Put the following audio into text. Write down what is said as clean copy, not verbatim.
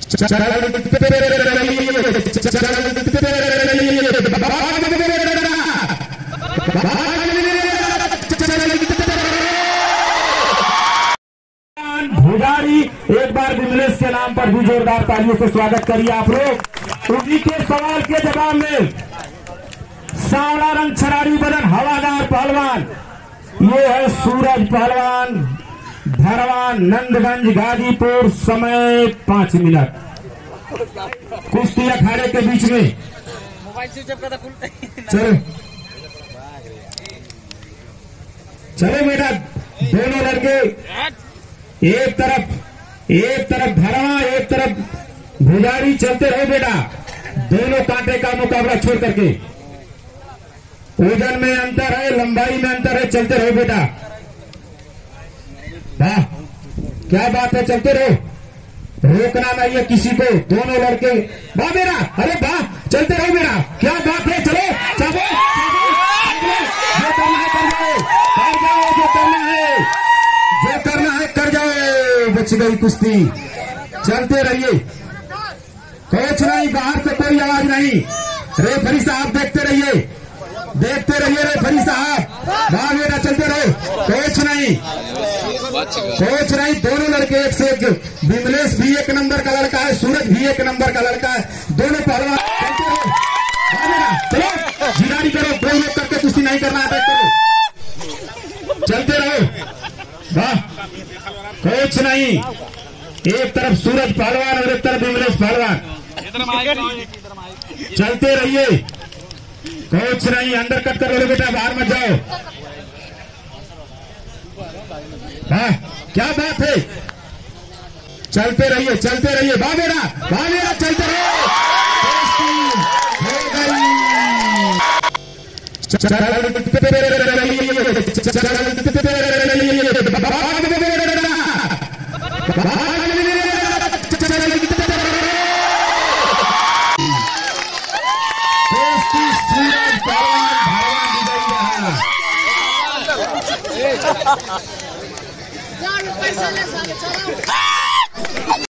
भुजारी एक बार विमलेश के नाम पर भी जोरदार तालियों से स्वागत करिए आप लोग। उन्हीं के सवाल के जवाब में सांवला रंग छरारी बदन हवादार पहलवान ये है सूरज पहलवान, धरवान, नंदगंज, गाजीपुर। समय 5 मिनट। कुश्ती अखाड़े के बीच में चलो चलो बेटा, दोनों लड़के एक तरफ धरवा, एक तरफ भुजारी। चलते रहो बेटा, दोनों कांटे का मुकाबला छोड़ करके। वजन में अंतर है, लंबाई में अंतर है, चलते रहो बेटा। वाह क्या बात है, चलते रहो, रोकना नहीं है किसी को। दोनों लड़के वाह बेटा, अरे वाह, चलते रहो बेटा, क्या बात है। चलो चलो, जो करना है कर जाओ, कर जाओ, जो करना है कर जाओ। बच गई कुश्ती, चलते रहिए। कोच नहीं, बाहर से कोई आवाज नहीं। रेफरी साहब देखते रहिए रेफरी साहब। वाह बेटा, चलते रहो, कोच नहीं। दोनों लड़के एक से एक। विमलेश भी एक नंबर का लड़का है, सूरज भी एक नंबर का लड़का है। दोनों पहलवान चलते रहो। चलो जिरानी करो, कोई लोग करके कुश्ती नहीं करना है, करो, चलते रहो। वाह, कोच नहीं, एक तरफ सूरज पहलवान और एक तरफ विमलेश पहलवान। चलते रहिए, कोच नहीं। अंदर कट कर लो बेटा, बाहर मत जाओ। वाह क्या बात है, चलते रहिए। वाह बेटा, चलते रहो। पैसा ले